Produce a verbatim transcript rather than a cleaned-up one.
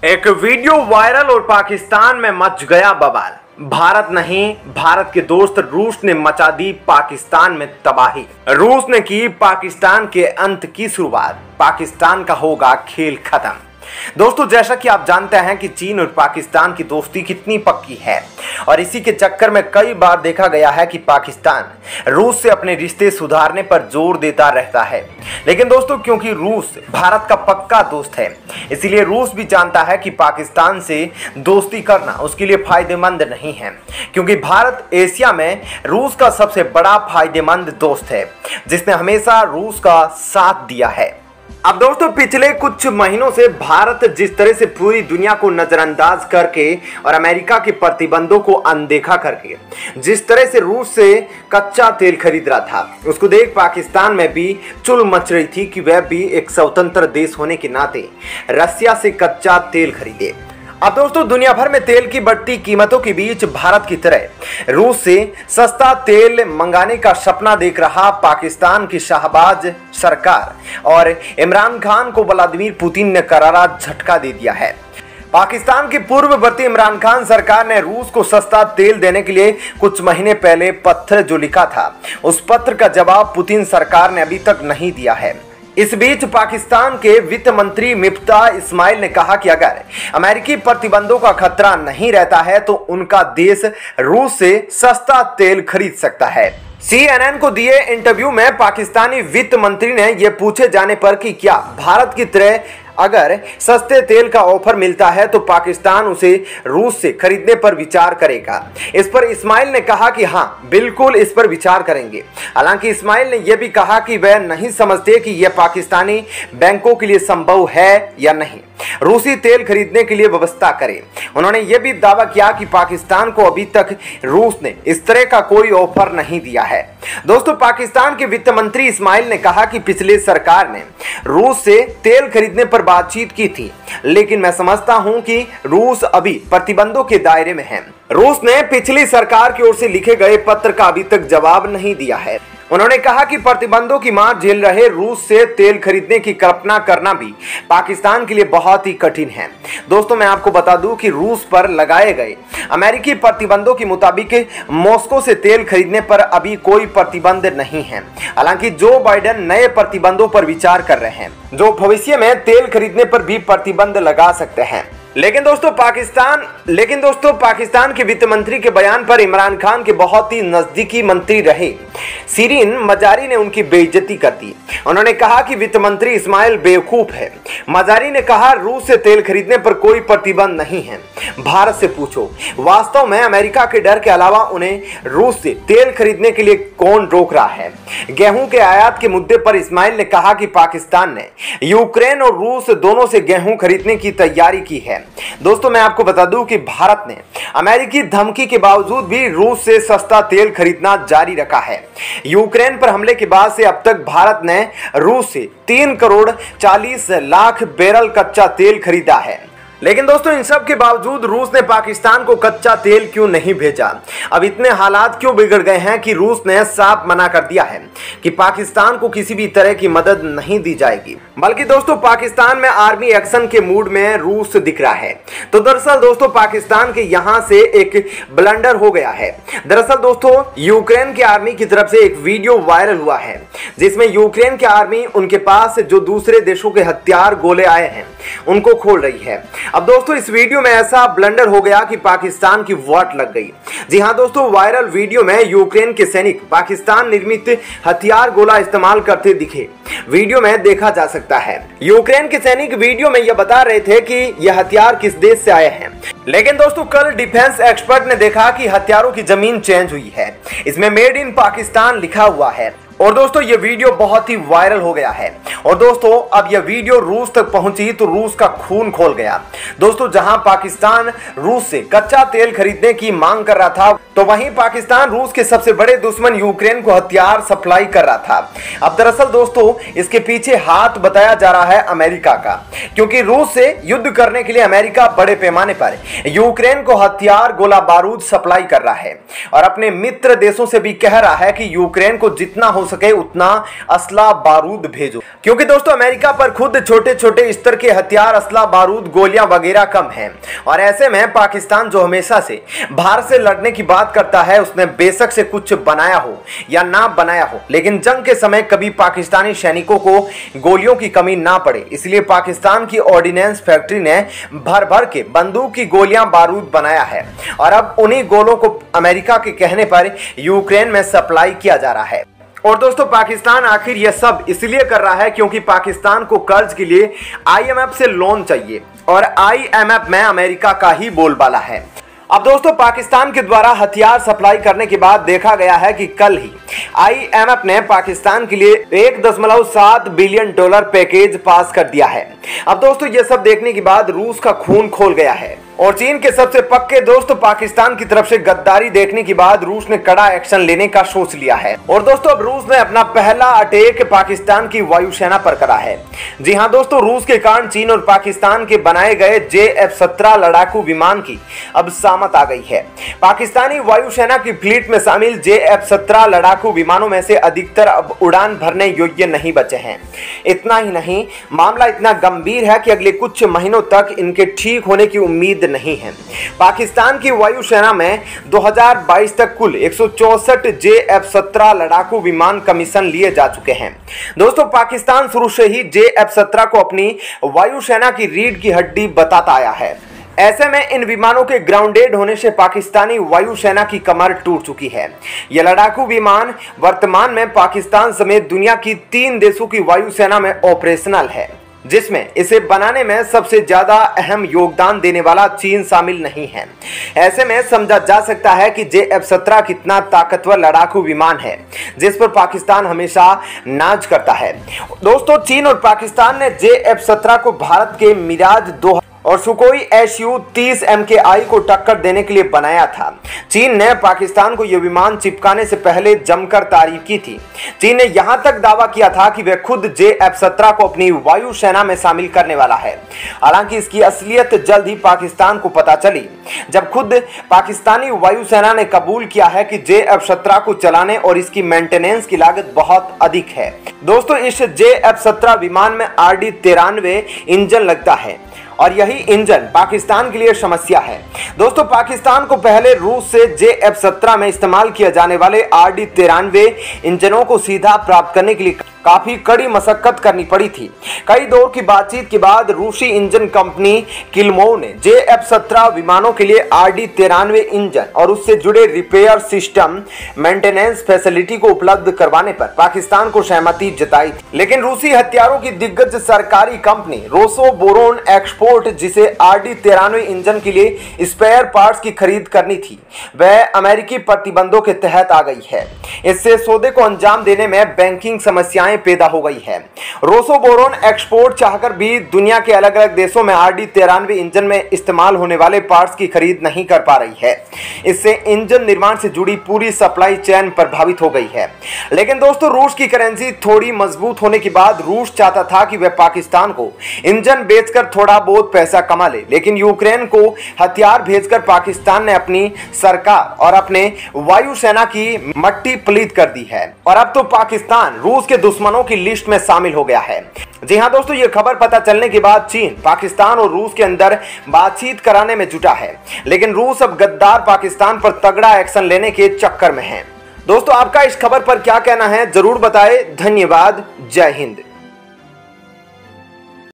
एक video viral और पाकिस्तान में मच गया बवाल। भारत नहीं, भारत के दोस्त रूस ने मचा दी पाकिस्तान में तबाही। रूस ने की पाकिस्तान के अंत की शुरुआत। पाकिस्तान का होगा खेल खत्म। दोस्तों, जैसा कि आप जानते हैं कि चीन और पाकिस्तान की दोस्ती कितनी पक्की है और इसी के चक्कर में कई बार देखा गया है कि पाकिस्तान रूस से अपने रिश्ते सुधारने पर जोर देता रहता है। लेकिन दोस्तों, क्योंकि रूस भारत का पक्का दोस्त है, इसीलिए रूस भी जानता है कि पाकिस्तान से दोस्ती करना उसके लिए फायदेमंद नहीं है, क्योंकि भारत एशिया में रूस का सबसे बड़ा फायदेमंद दोस्त है, जिसने हमेशा रूस का साथ दिया है। अब दोस्तों, पिछले कुछ महीनों से भारत जिस तरह से पूरी दुनिया को नजरअंदाज करके और अमेरिका के प्रतिबंधों को अनदेखा करके जिस तरह से रूस से कच्चा तेल खरीद रहा था, उसको देख पाकिस्तान में भी चुल मच रही थी कि वह भी एक स्वतंत्र देश होने के नाते रसिया से कच्चा तेल खरीदे। अब दोस्तों, दुनिया भर में तेल की बढ़ती कीमतों के बीच भारत की तरह रूस से सस्ता तेल मंगाने का सपना देख रहा पाकिस्तान की शाहबाज सरकार और इमरान खान को व्लादिमीर पुतिन ने करारा झटका दे दिया है। पाकिस्तान की पूर्ववर्ती इमरान खान सरकार ने रूस को सस्ता तेल देने के लिए कुछ महीने पहले पत्र जो लिखा था, उस पत्र का जवाब पुतिन सरकार ने अभी तक नहीं दिया है। इस बीच पाकिस्तान के वित्त मंत्री मिफ्ता इस्माइल ने कहा कि अगर अमेरिकी प्रतिबंधों का खतरा नहीं रहता है तो उनका देश रूस से सस्ता तेल खरीद सकता है। सी एन एन को दिए इंटरव्यू में पाकिस्तानी वित्त मंत्री ने यह पूछे जाने पर कि क्या भारत की तरह अगर सस्ते तेल का ऑफर मिलता है तो पाकिस्तान उसे रूस से खरीदने पर विचार करेगा, इस पर इस्माइल ने कहा कि हाँ, बिल्कुल इस पर विचार करेंगे। हालांकि इस्माइल ने यह भी कहा कि वह नहीं समझते कि यह पाकिस्तानी बैंकों के लिए संभव है या नहीं रूसी तेल खरीदने के लिए व्यवस्था करें। उन्होंने यह भी दावा किया कि पाकिस्तान को अभी तक रूस ने इस तरह का कोई ऑफर नहीं दिया है। दोस्तों, पाकिस्तान के वित्त मंत्री इस्माइल ने कहा कि पिछली सरकार ने रूस से तेल खरीदने पर बातचीत की थी, लेकिन मैं समझता हूं कि रूस अभी प्रतिबंधों के दायरे में है। रूस ने पिछली सरकार की ओर से लिखे गए पत्र का अभी तक जवाब नहीं दिया है। उन्होंने कहा कि प्रतिबंधों की मार झेल रहे रूस से तेल खरीदने की कल्पना करना भी पाकिस्तान के लिए बहुत ही कठिन है। दोस्तों, मैं आपको बता दूं कि रूस पर लगाए गए अमेरिकी प्रतिबंधों के मुताबिक मॉस्को से तेल खरीदने पर अभी कोई प्रतिबंध नहीं है। हालांकि जो बाइडेन नए प्रतिबंधों पर विचार कर रहे हैं, जो भविष्य में तेल खरीदने पर भी प्रतिबंध लगा सकते हैं। लेकिन दोस्तों पाकिस्तान लेकिन दोस्तों पाकिस्तान के वित्त मंत्री के बयान पर इमरान खान के बहुत ही नजदीकी मंत्री रहे शिरीन मजारी ने उनकी बेइज्जती कर दी। उन्होंने कहा कि वित्त मंत्री इस्माइल बेवकूफ है। मजारी ने कहा, रूस से तेल खरीदने पर कोई प्रतिबंध नहीं है, भारत से पूछो। वास्तव में अमेरिका के डर के अलावा उन्हें रूस से तेल खरीदने के लिए कौन रोक रहा है। गेहूं के आयात के मुद्दे पर इस्माइल ने कहा कि पाकिस्तान ने यूक्रेन और रूस दोनों से गेहूं खरीदने की तैयारी की है। दोस्तों, मैं आपको बता दूं कि भारत ने अमेरिकी धमकी के बावजूद भी रूस से सस्ता तेल खरीदना जारी रखा है। यूक्रेन पर हमले के बाद से अब तक भारत ने रूस से तीन करोड़ चालीस लाख बैरल कच्चा तेल खरीदा है। लेकिन दोस्तों, इन सब के बावजूद रूस ने पाकिस्तान को कच्चा तेल क्यों नहीं भेजा? अब इतने हालात क्यों बिगड़ गए हैं कि रूस ने साफ मना कर दिया है कि पाकिस्तान को किसी भी तरह की मदद नहीं दी जाएगी। बल्कि दोस्तों, पाकिस्तान में आर्मी एक्शन के मूड में रूस दिख रहा है। तो दरअसल दोस्तों, पाकिस्तान के यहां से एक ब्लंडर हो गया है। दरअसल दोस्तों, यूक्रेन की आर्मी की तरफ से एक वीडियो वायरल हुआ है, जिसमें यूक्रेन की आर्मी उनके पास जो दूसरे देशों के हथियार गोले आए हैं उनको खोल रही है। अब दोस्तों, इस वीडियो में ऐसा ब्लंडर हो गया कि पाकिस्तान की वाट लग गई। जी हां दोस्तों, वायरल वीडियो में यूक्रेन के सैनिक पाकिस्तान निर्मित हथियार गोला इस्तेमाल करते दिखे, वीडियो में देखा जा सकता है। यूक्रेन के सैनिक वीडियो में यह बता रहे थे कि यह हथियार किस देश से आए हैं। लेकिन दोस्तों, कल डिफेंस एक्सपर्ट ने देखा कि हथियारों की जमीन चेंज हुई है, इसमें मेड इन पाकिस्तान लिखा हुआ है। और दोस्तों, यह वीडियो बहुत ही वायरल हो गया है। और दोस्तों, अब यह वीडियो रूस तक पहुंची तो रूस का खून खोल गया। दोस्तों, जहां पाकिस्तान रूस से कच्चा तेल खरीदने की मांग कर रहा था, तो वहीं पाकिस्तान रूस के सबसे बड़े दुश्मन यूक्रेन को हथियार सप्लाई कर रहा था। अब दरअसल दोस्तों इसके पीछे हाथ बताया जा रहा है अमेरिका का, क्योंकि रूस से युद्ध करने के लिए अमेरिका बड़े पैमाने पर यूक्रेन को हथियार गोला बारूद सप्लाई कर रहा है और अपने मित्र देशों से भी कह रहा है कि यूक्रेन को जितना हो सके उतना असला बारूद भेजो, क्योंकि दोस्तों अमेरिका पर खुद छोटे छोटे स्तर के हथियार, असला बारूद, गोलियां वगैरह कम हैं। और ऐसे में पाकिस्तान जो हमेशा से भारत से लड़ने की बात करता है, उसने बेशक से कुछ बनाया हो या ना बनाया हो, लेकिन जंग के समय कभी पाकिस्तानी सैनिकों को गोलियों की कमी ना पड़े, इसलिए पाकिस्तान की ऑर्डिनेंस फैक्ट्री ने भर भर के बंदूक की गोलियां बारूद बनाया है और अब उन्हीं गोलों को अमेरिका के कहने पर यूक्रेन में सप्लाई किया जा रहा है। और दोस्तों पाकिस्तान आखिर यह सब इसलिए कर रहा है क्योंकि पाकिस्तान को कर्ज के लिए आई एम एफ से लोन चाहिए और आई एम एफ में अमेरिका का ही बोलबाला है। अब दोस्तों पाकिस्तान के द्वारा हथियार सप्लाई करने के बाद देखा गया है कि कल ही आई एम एफ ने पाकिस्तान के लिए एक दशमलव सात बिलियन डॉलर पैकेज पास कर दिया है। अब दोस्तों ये सब देखने के बाद रूस का खून खोल गया है और चीन के सबसे पक्के दोस्त पाकिस्तान की तरफ से गद्दारी देखने के बाद रूस ने कड़ा एक्शन लेने का सोच लिया है। और दोस्तों अब रूस ने अपना पहला अटैक पाकिस्तान की वायुसेना पर करा है। जी हां दोस्तों, रूस के कारण चीन और पाकिस्तान के बनाए गए जे एफ सत्रह लड़ाकू विमान की अब सामत आ गई है। पाकिस्तानी वायुसेना की फ्लीट में शामिल जे एफ सत्रह लड़ाकू विमानों में से अधिकतर अब उड़ान भरने योग्य नहीं बचे हैं। इतना ही नहीं, मामला इतना गंभीर है कि अगले कुछ महीनों तक इनके ठीक होने की उम्मीद नहीं है। पाकिस्तान की वायुसेना में दो हज़ार बाईस तक कुल एक सौ चौसठ जे एफ सत्रह लड़ाकू विमान कमीशन लिए जा चुके हैं। दोस्तों पाकिस्तान शुरू से ही जे एफ सत्रह को अपनी वायुसेना की रीढ़ की हड्डी बताता आया है। ऐसे में इन विमानों के ग्राउंडेड होने से पाकिस्तानी वायुसेना की कमर टूट चुकी है। ये लड़ाकू विमान वर्तमान में पाकिस्तान समेत दुनिया की तीन देशों की वायुसेना में ऑपरेशनल है, जिसमें इसे बनाने में सबसे ज्यादा अहम योगदान देने वाला चीन शामिल नहीं है। ऐसे में समझा जा सकता है कि जे एफ सत्रह कितना ताकतवर लड़ाकू विमान है जिस पर पाकिस्तान हमेशा नाज करता है। दोस्तों चीन और पाकिस्तान ने जे एफ सत्रह को भारत के मिराज दो और सुकोई एस यू तीस एम के आई को टक्कर देने के लिए बनाया था। चीन ने पाकिस्तान को यह विमान चिपकाने से पहले जमकर तारीफ की थी। चीन ने यहां तक दावा किया था कि वह खुद जे एफ सत्रह को अपनी वायुसेना में शामिल करने वाला है। हालांकि इसकी असलियत जल्द ही पाकिस्तान को पता चली, जब खुद पाकिस्तानी वायुसेना ने कबूल किया है कि जे एफ सत्रह को चलाने और इसकी मेंटेनेंस की लागत बहुत अधिक है। दोस्तों इस जे एफ सत्रह विमान में आर डी तिरानवे इंजन लगता है और यही इंजन पाकिस्तान के लिए समस्या है। दोस्तों पाकिस्तान को पहले रूस से जे एफ सत्रह में इस्तेमाल किए जाने वाले आर डी तिरानवे इंजनों को सीधा प्राप्त करने के लिए काफी कड़ी मशक्कत करनी पड़ी थी। कई दौर की बातचीत के बाद रूसी इंजन कंपनी किल्मोव ने जे एफ सत्रह विमानों के लिए आर डी तिरानवे इंजन और उससे जुड़े रिपेयर सिस्टम मेंटेनेंस फैसिलिटी को उपलब्ध करवाने पर पाकिस्तान को सहमति जताई थी। लेकिन रूसी हथियारों की दिग्गज सरकारी कंपनी रोसोबोरोन एक्सपोर्ट, जिसे आर डी तिरानवे इंजन के लिए स्पेयर पार्ट्स की खरीद करनी थी, वह अमेरिकी प्रतिबंधों के तहत आ गई है। इससे सौदे को अंजाम देने में बैंकिंग समस्याएं पैदा हो गई है। रोसोबोरोन एक्सपोर्ट चाहकर भी दुनिया के अलग अलग देशों में आर डी तिरानवे इंजन में इस्तेमाल होने वाले पार्ट्स की खरीद नहीं कर पा रही है। इससे इंजन निर्माण से जुड़ी पूरी सप्लाई चेन प्रभावित हो गई है। लेकिन दोस्तों रूस की करेंसी थोड़ी मजबूत होने के बाद रूस चाहता था कि वह पाकिस्तान को इंजन बेचकर थोड़ा बहुत पैसा कमा ले, लेकिन यूक्रेन को हथियार भेजकर पाकिस्तान ने अपनी सरकार और अपने वायुसेना की मट्टी पलीत कर दी है और अब तो पाकिस्तान रूस के दुश्मनों की लिस्ट में शामिल हो गया है। जी हां दोस्तों, ये खबर पता चलने के बाद चीन पाकिस्तान और रूस के अंदर बातचीत कराने में जुटा है, लेकिन रूस अब गद्दार पाकिस्तान पर तगड़ा एक्शन लेने के चक्कर में है। दोस्तों आपका इस खबर पर क्या कहना है जरूर बताएं। धन्यवाद। जय हिंद।